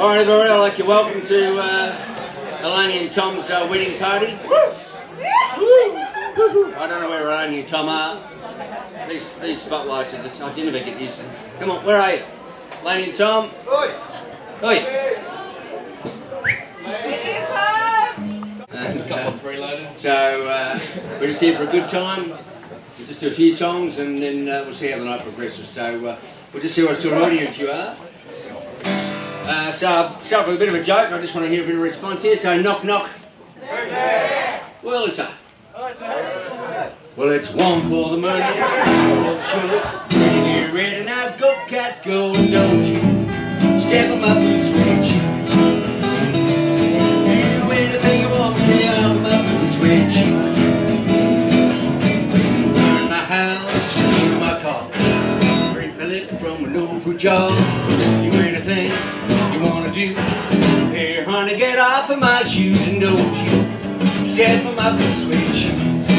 Alright everybody, I'd like to welcome to Elaine and Tom's wedding party. I don't know where Elaine and Tom are. These spotlights are just, I didn't ever get used to them. Come on, where are you? Elaine and Tom? Oi! Oi! And, so we're just here for a good time. We'll just do a few songs and then we'll see how the night progresses. So we'll just see what sort of audience you are. So I'll start with a bit of a joke. I just want to hear a bit of a response here. So knock knock. Well, it's up. Well, it's one for the money, for the sugar. When you're ready now, go cat go, and don't you step on my blue suede shoes. Do anything you want, stay off my blue suede shoes. Burn my house, in my car, drink my liquor from an old fruit jar. Do anything you wanna do. Here, honey, get off of my shoes and don't you step on my blue suede shoes.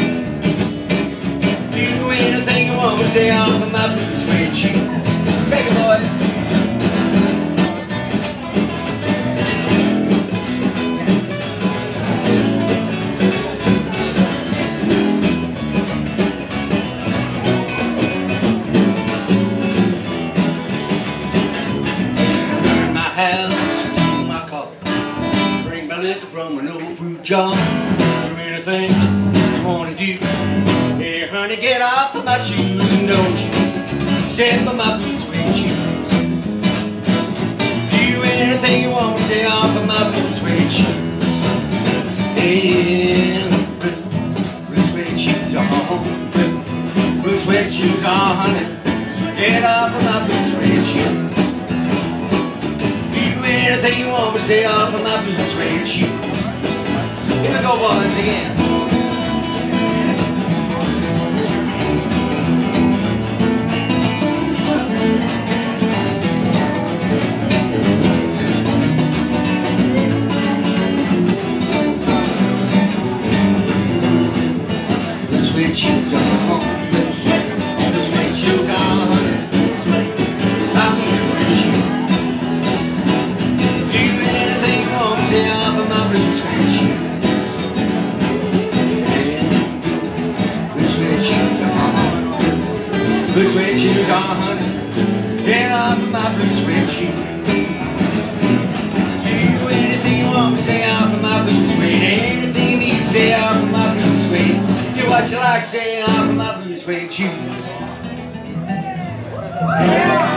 Do anything you want, stay off of my blue suede shoes. Take it, boys. House, my coffee, bring my liquor from an old fruit jar. Do anything you wanna do. Here, honey, get off of my shoes and don't you step on my blue suede shoes. Do anything you want, stay off of my blue suede shoes. And blue suede shoes on, blue suede shoes on, honey, get off of my blue suede shoes. Anything you want, but stay off of my blue suede shoes. Here we go, boys, again. Blue suede shoes on, blue suede shoes on. Stay off of my blue suede shoes. Blue suede shoes on. Blue suede shoes on, honey. Get off of my blue suede shoes. Do anything you want, stay off of my blue suede. Anything you need, stay off of my blue suede. Do what you like, stay off of my blue suede shoes.